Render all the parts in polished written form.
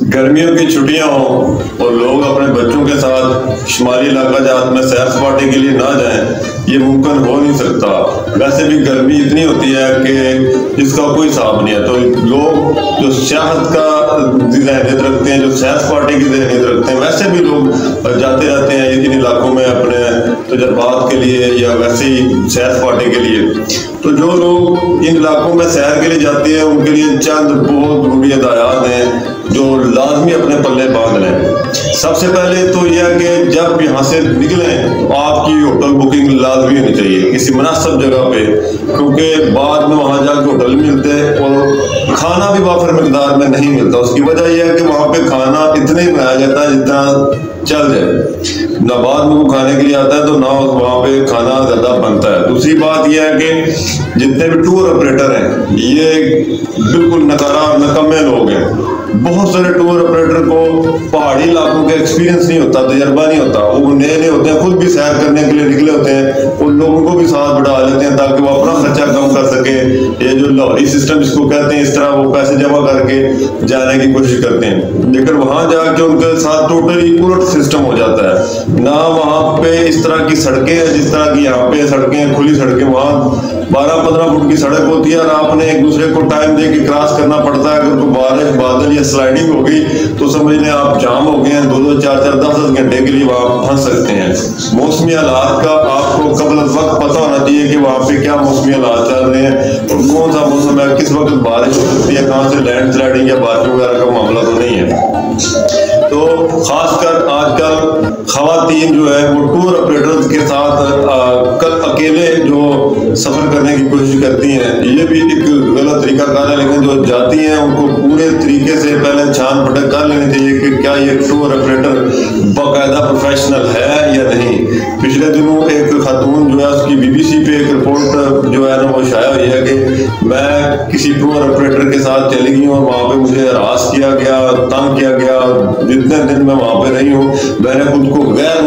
गर्मियों की छुट्टियां हों और लोग अपने बच्चों के साथ शुमाली इलाका जात में सैर सपाटे के लिए ना जाएं, ये मुमकिन हो नहीं सकता। वैसे भी गर्मी इतनी होती है कि इसका कोई हिसाब नहीं है। तो लोग जो सियाहत का ज़हनियत रखते हैं, जो सैर सपाटे की ज़हनियत रखते हैं, वैसे भी लोग जाते रहते हैं इन इलाकों में अपने तजर्बात के लिए या वैसे ही सैर सपाटे के लिए। तो जो लोग इन इलाकों में सैर के लिए जाते हैं उनके लिए चंद बहुत ज़रूरी हिदायत हैं जो लाजमी अपने पल्ले बांध लें। सबसे पहले तो यह है कि जब यहाँ से निकलें तो आपकी होटल बुकिंग लाजमी होनी चाहिए किसी मुनासिब जगह पे, क्योंकि बाद में वहाँ जाके होटल मिलते हैं और खाना भी वाफिर मिकदार में नहीं मिलता। उसकी वजह यह है कि वहाँ पे खाना इतना ही बनाया जाता है जितना चल जाए, ना बाद में वो खाने के लिए आता है तो ना वहाँ पे खाना ज़्यादा बनता है। दूसरी बात यह है कि जितने भी टूर ऑपरेटर हैं ये बिल्कुल नकारा और नकम्मे लोग हैं। बहुत सारे टूर ऑपरेटर को पहाड़ी इलाकों का एक्सपीरियंस नहीं होता, तजर्बा नहीं होता। वो नए होते हैं, खुद भी सैर करने के लिए निकले होते हैं, उन लोगों को भी साथ बिठा लेते हैं ताकि वो अपना खर्चा कम कर सके। ये जो लाहौरी सिस्टम जिसको कहते हैं, इस तरह वो पैसे जमा करके जाने की कोशिश करते हैं, लेकिन वहाँ जाके उनके साथ टोटली उलट सिस्टम हो जाता है। ना वहाँ पे इस तरह की सड़कें हैं जिस तरह की यहाँ पे सड़कें, खुली सड़कें, वहाँ 12-15 फुट की सड़क होती है और आपने एक दूसरे को टाइम दे के क्रॉस करना पड़ता है। अगर कोई बारिश, बादल या स्लाइडिंग हो गई तो समझ लें आप जाम हो गए हैं, 2-2, 4-4, 10-10 घंटे के लिए वहाँ फंस सकते हैं। मौसमी हालात का आपको कबल वक्त पता होना चाहिए कि वहाँ पे क्या मौसमी हालात चल रहे हैं और कौन सा मौसम है, किस वक्त बारिश हो सकती है, कहाँ से लैंड स्लाइडिंग या बारिश वगैरह का मामला तो नहीं है। तो खासकर आजकल खवातीन जो है वो टूर ऑपरेटर्स के साथ कल अकेले जो सफर करने की कोशिश करती हैं, ये भी एक गलत तरीका कार है। लेकिन जो जाती हैं उनको पूरे तरीके से पहले छान पटक कर लेनी चाहिए कि क्या ये टूर ऑपरेटर बाकायदा प्रोफेशनल है या नहीं। पिछले दिनों एक खातून जो है उसकी BBC पे एक रिपोर्ट जो है ना वो शाया हुई है कि मैं किसी टूर ऑपरेटर के साथ चली गई हूँ और वहाँ पे मुझे हरास किया गया, तंग किया गया। जितने दिन मैं वहाँ पे रही हूँ मैंने खुद को गैर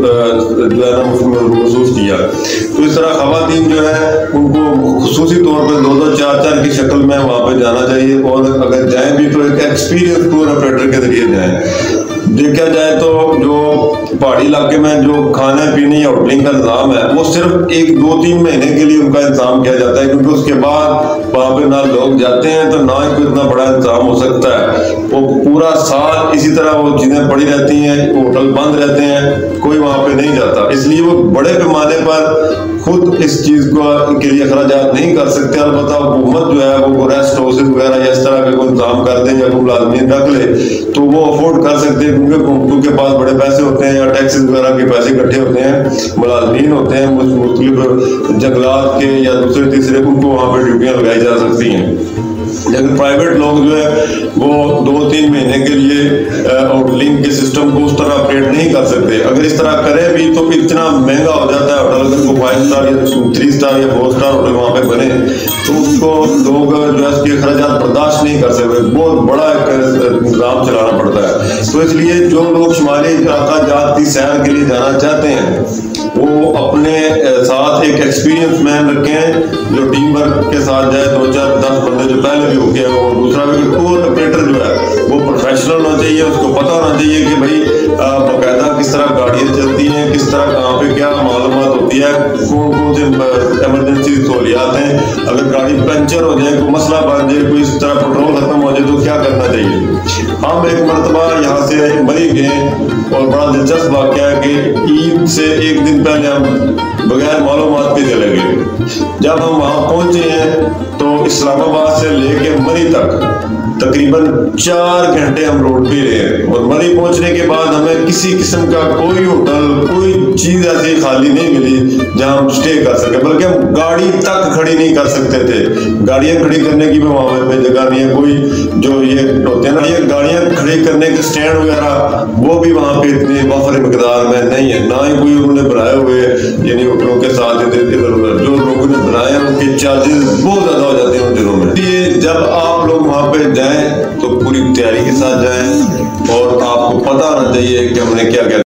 जो है ना महसूस किया। तो इस तरह खवातीन जो है उनको खुसूसी तौर पर 2-2, 4-4 की शक्ल में वहाँ पे जाना चाहिए और अगर जाएं भी तो एक एक्सपीरियंस टूर ऑपरेटर के जरिए जाएं। देखा जाए तो जो पहाड़ी इलाके में जो खाने पीने या होटलिंग का इंतजाम है वो सिर्फ 1-2-3 महीने के लिए उनका इंतजाम किया जाता है, क्योंकि उसके बाद वहाँ पे ना लोग जाते हैं तो ना ही कोई इतना बड़ा इंतजाम हो सकता है। वो पूरा साल इसी तरह वो चीज़ें पड़ी रहती हैं, होटल बंद रहते हैं, कोई वहाँ पे नहीं जाता। इसलिए वो बड़े पैमाने पर खुद इस चीज़ को के लिए अखराजात नहीं कर सकते। अलबत्ता हुकूमत जो है वो रेस्ट हाउसेज वगैरह या इस तरह के कोई इंतजाम कर दे या कोई मुलाजमीन रख ले तो वो अफोर्ड कर सकते हैं, क्योंकि उनके पास बड़े पैसे होते हैं या टैक्सेस वगैरह के पैसे इकट्ठे होते हैं, मुलाजमीन होते हैं मुख्तलिफ जंगलात के या दूसरे तीसरे, उनको वहाँ पर ड्यूटियाँ लगाई जा सकती हैं। लेकिन प्राइवेट लोग जो है वो 2-3 महीने के लिए होटलिंग के सिस्टम को उस तरह ऑपरेट नहीं कर सकते। अगर इस तरह करें भी तो इतना महंगा हो जाता है होटल। अगर कोई 5 स्टार या 3 स्टार या 4 स्टार होटल वहाँ पे बने तो उसको लोग जो है उसके खर्चात बर्दाश्त नहीं कर सकते, बहुत बड़ा एक इंतजाम चलाना पड़ता है। तो इसलिए जो लोग शुमाली इलाका जात की सैर के लिए जाना चाहते हैं वो अपने साथ एक एक्सपीरियंस मैन रखें जो टीम वर्क के साथ जाए, 2-4-10 बंदे जो पहले भी हो गया। और दूसरा भी टूर ऑपरेटर जो है वो प्रोफेशनल होना चाहिए, उसको पता होना चाहिए कि भाई बाकायदा किस तरह गाड़ियाँ चलती हैं, किस तरह कहाँ पे क्या मालूमात होती है, कौन कौन से एमरजेंसी सहूलियात हैं, अगर गाड़ी पंचर हो जाए, कोई मसला बन जाए, कोई इस तरह पेट्रोल खत्म हो जाए तो क्या करना चाहिए। हम एक मरतबा यहाँ से मरी गए और बड़ा दिलचस्प वाक़या है कि ईद से एक दिन पहले हम बगैर मालूमात के चले गए। जब हम वहाँ पहुँचे हैं तो इस्लामाबाद से लेके मरी तक तकरीबन 4 घंटे हम रोड पे रहे और मरी पहुंचने के बाद हमें किसी किस्म का कोई होटल, कोई चीज ऐसी खाली नहीं मिली जहां हम स्टे कर सके, बल्कि हम गाड़ी तक खड़ी नहीं कर सकते थे। गाड़ियां खड़ी करने की भी वहां पे जगह नहीं है। कोई जो ये होते हैं ना ये गाड़ियां खड़ी करने के स्टैंड वगैरह वो भी वहां पे इतने वाफिर मिकदार में नहीं है, ना ही कोई उन्होंने बनाए हुए यानी होटलों के साथ इधर उधर जो लोगों ने बनाए हैं उनके चार्जेस बहुत ज्यादा हो जाते हैं उन दिनों में। ये जब आप लोग वहां पे जाएं तो पूरी तैयारी के साथ जाएं और आपको पता होना चाहिए कि हमने क्या क्या